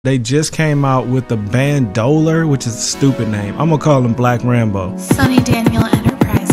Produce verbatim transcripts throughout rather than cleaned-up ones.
They just came out with the Bandoler, which is a stupid name. I'm gonna call him Black Rambo. Sunny Daniel Enterprises.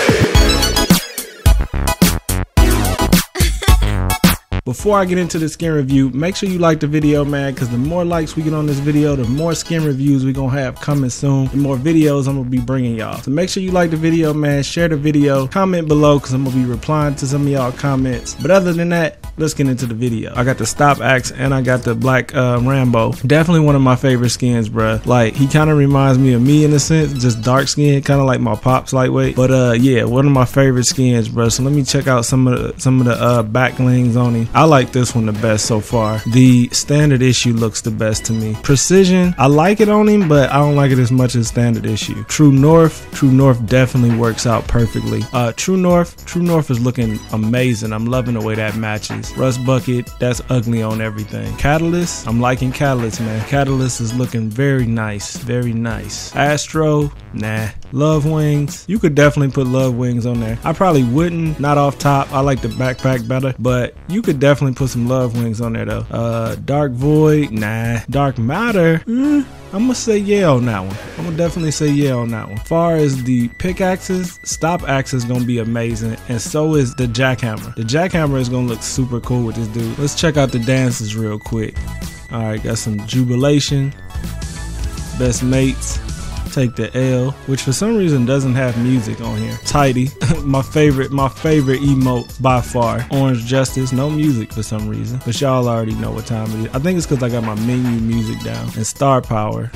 Before I get into the skin review, make sure you like the video, man, because the more likes we get on this video, the more skin reviews we gonna have coming soon, the more videos I'm gonna be bringing y'all. So make sure you like the video, man, share the video, comment below, because I'm gonna be replying to some of y'all comments. But other than that, let's get into the video. I got the Stop Axe and I got the Black uh, Rambo. Definitely one of my favorite skins, bruh. Like, he kind of reminds me of me in a sense, just dark skin, kind of like my Pops lightweight. But uh, yeah, one of my favorite skins, bruh. So let me check out some of the some of the uh, backlings on him. I like this one the best so far. The standard issue looks the best to me. Precision, I like it on him, but I don't like it as much as standard issue. True North, True North definitely works out perfectly. Uh, True North, True North is looking amazing. I'm loving the way that matches. Rust Bucket, that's ugly on everything. Catalyst, I'm liking Catalyst, man. Catalyst is looking very nice, very nice. Astro, nah. Love Wings, you could definitely put Love Wings on there. I probably wouldn't, not off top. I like the backpack better, but you could definitely put some Love Wings on there though. Uh, Dark Void, nah. Dark Matter, mm, I'm gonna say yeah on that one. I'm gonna definitely say yeah on that one. As far as the pickaxes, Stop Axe is gonna be amazing, and so is the Jackhammer. The Jackhammer is gonna look super cool with this dude. Let's check out the dances real quick. All right, got some Jubilation, Best Mates, Take the L, which for some reason doesn't have music on here. Tidy, my favorite, my favorite emote by far. Orange Justice, no music for some reason, but y'all already know what time it is. I think it's because I got my menu music down. And Star Power.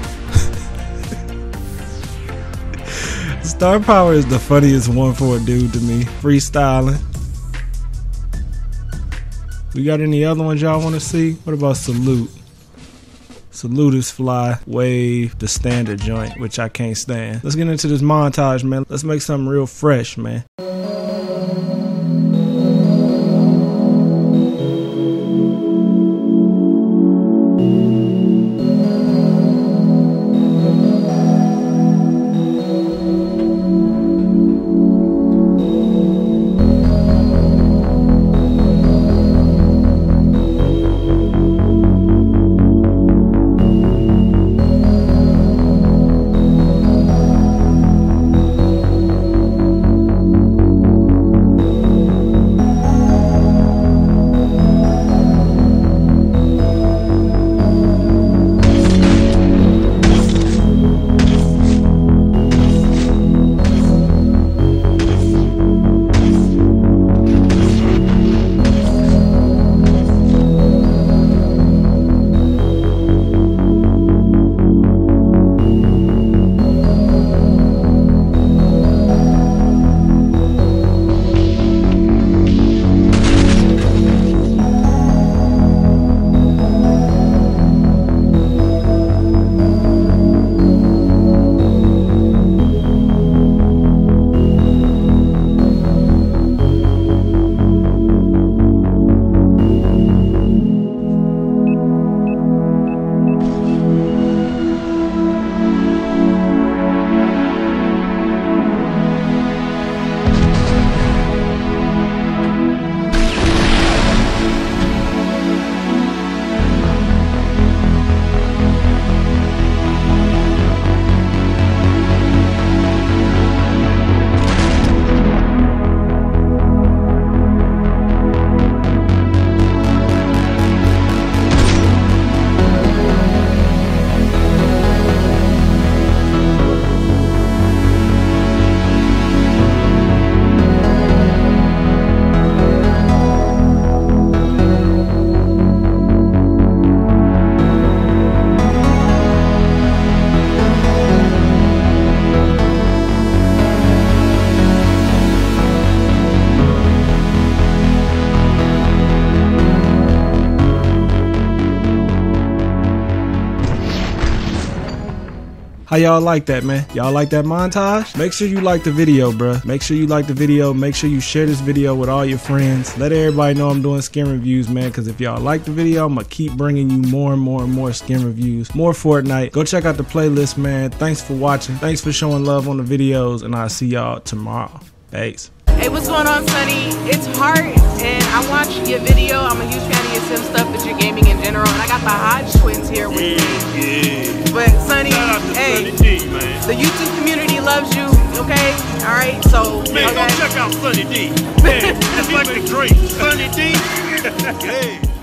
Star Power is the funniest one for a dude to me. Freestyling. We got any other ones y'all want to see? What about Salute? Salute is fly. Wave, the standard joint, which I can't stand. Let's get into this montage, man. Let's make something real fresh, man. How y'all like that, man? Y'all like that montage? Make sure you like the video, bruh. Make sure you like the video. Make sure you share this video with all your friends. Let everybody know I'm doing skin reviews, man, because if y'all like the video, I'm gonna keep bringing you more and more and more skin reviews, more Fortnite. Go check out the playlist, man. Thanks for watching. Thanks for showing love on the videos, and I'll see y'all tomorrow. Thanks. Hey, what's going on, Sonny? It's Hart, and I watch your video. I'm a huge fan of your sim stuff, but your gaming in general. And I got the Hodge twins here with yeah, me. Yeah. But Sonny, shout out to hey, Sonny D, man. The YouTube community loves you. Okay, all right. So man, okay. go check out Sonny D. Man, that's like the great Sonny D. Yeah.